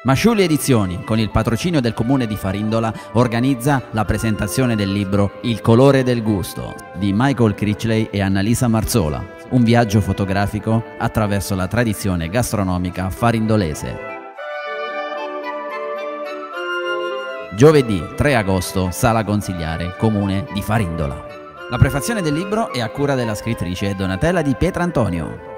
Masciulli Edizioni, con il patrocinio del comune di Farindola, organizza la presentazione del libro Il colore del gusto di Michael Critchley e Annalisa Marzola, un viaggio fotografico attraverso la tradizione gastronomica farindolese. Giovedì 3 agosto, Sala Consigliare, comune di Farindola. La prefazione del libro è a cura della scrittrice Donatella Di Pietrantonio.